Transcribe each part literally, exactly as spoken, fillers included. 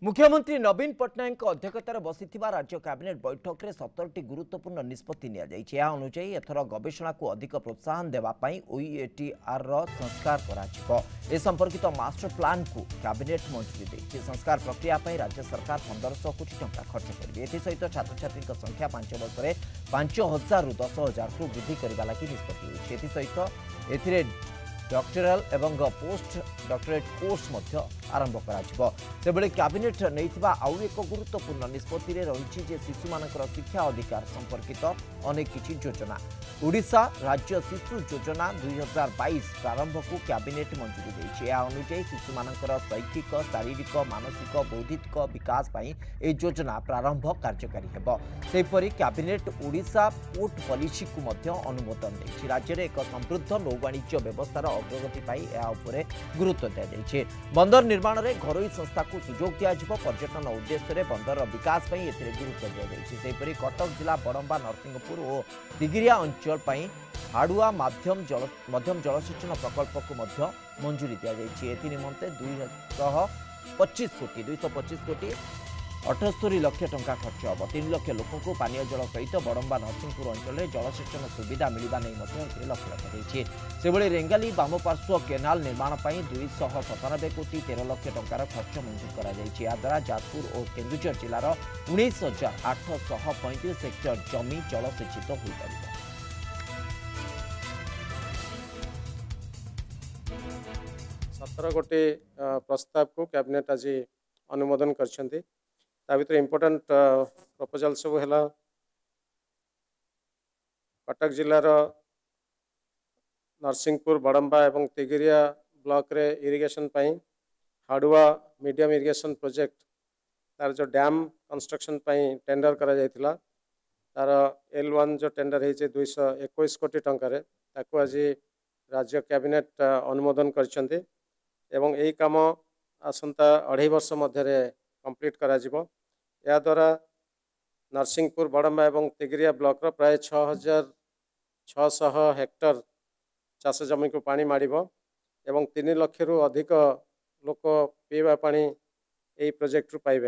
मुख्यमंत्री नवीन पट्टनायक अध्यक्षतार बसी राज्य कैबिनेट बैठक में सतर टी गुरुत्वपूर्ण निष्पत्ति अनुजाई एथर गवेषणा को अधिक प्रोत्साहन देवाई ओईएटीआर संस्कार कर संपर्कित मास्टर प्लान को कैबिनेट मंजूरी देती। संस्कार प्रक्रिया राज्य सरकार पंद्रह कोटी टंका खर्च करेंगे। एसहित छात्र छात्री संख्या पांच वर्ष में पांच हजार रु दस हजार को वृद्धि करने लगी निष्पत्ति होती। ए डॉक्टरल एवं पोस्ट डॉक्टरेट कोर्स आरंभ कर कैबिनेट नहीं आउ एक गुरुत्वपूर्ण निष्पत्ति रही शिशु मान शिक्षा अधिकार संपर्कित अनेक किछि योजना ओडिशा राज्य शिशु योजना दुई हजार बैश प्रारंभ को कैबिनेट मंजूरी देछि। अनुसार शिशु मान शैक्षिक शारीरिक मानसिक बौद्धिक विकास ए योजना प्रारंभ कार्यकारी हेबो। सेपरि कैबिनेट ओडिशा पोर्ट पॉलिसी को अनुमोदन देछि। राज्य में एक समृद्ध नौवाणिज्य व्यवस्थार अग्रगति गुरुत्व दी। बंदर निर्माण में घरोई संस्था को सुजोग दिज्व पर्यटन उद्देश्य बंदर विकास गुरुत्व दी। कटक जिला बड़ंबा नरसिंहपुर और दिगिरिया अंचल हाड़ुआ मध्यम जल मध्यम जलसेचन प्रकल्प को मंजूरी दी। एनिमंते दुई पच्चीस कोटी दुई पच्चीस कोटी अठस्तरी लक्ष टंका खर्च हम। तीन लक्ष लोक को पानीय जल सहित बड़ंबा नरसिंहपुर अंचल में जलसेचन सुविधा मिलवा नहीं लक्ष्य रखा से रेंगाली बामपार्श्व केनाल निर्माण पर दुई सतानबे कोटी तेरह लक्ष टंकार खर्च मंजूर करा। जाजपुर और केन्दुझर जिलार उन्नीस हजार आठश पैंतीस हेक्टर जमी जलसेचित हो पार। सतर गोटी प्रस्ताव को कैबिनेट आज अनुमोदन कर भर इम्पोर्टाट प्रपोजल सब है कटक जिलार नरसिंहपुर बड़ंबा एवं तिगिरिया ब्लॉक रे इरिगेशन पाई हाड़ुआ मीडियम इरिगेशन प्रोजेक्ट तार जो डैम कंस्ट्रक्शन पाई टेंडर करा जायतिला तार एल वन जो टेंडर है दुई सौ इक्कीस कोटी टंकार ताको आज राज्य कैबिनेट अनुमोदन करछन्ते एवं यही काम आसंता अढ़ाई वर्ष मध्य कंप्लीट करा जिवो। या द्वारा नरसिंहपुर बड़ंबा एवं तिगिरिया ब्लॉक रो प्राय छह हजार छःश हेक्टर चाष जमी को पानी मारिबो एवं तीन लक्ष रु अधिक लोक पीवा पानी यही प्रोजेक्ट रु पाइबे।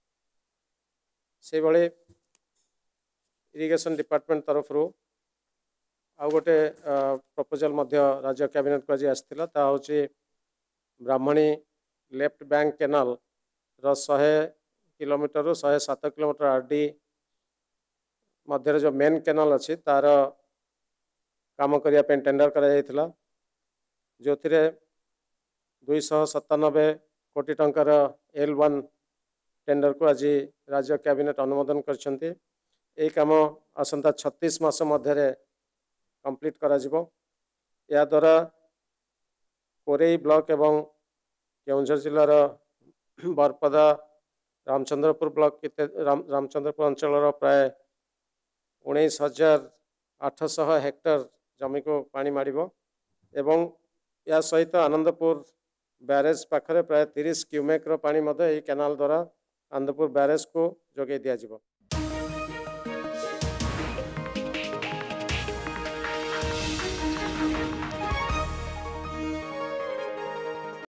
से भले इरिगेशन डिपार्टमेंट तरफ रु आउ गोटे प्रपोजल मध्य राज्य कैबिनेट को आज आसाला ता होची ब्राह्मणी लेफ्ट बैंक केनाल रो शहे किलोमीटर रु शहे सात किलोमीटर आरडी मध्य जो मेन केनाल अच्छी तार काम करने टेंडर करा जो दुई सौ सतानबे कोटी टंकार एल वन टेंडर को आज राज्य कैबिनेट अनुमोदन करछन्ते। यही काम आसंता छत्तीस मास मध्य कंप्लीट करा जिवो। या द्वारा कोरेई ब्लॉक एवं केन्दुझर जिलार बरपदा रामचंद्रपुर ब्लॉक राम रामचंद्रपुर अंचल प्राय उन्नीस हजार आठश हेक्टर जमी को पानी मारिबो एवं या सहित आनंदपुर बैरेज पाखरे प्राय तीस क्यूमेक पानी मध्य केनाल द्वारा आनंदपुर बैरेज को जोगे दिया जिवो।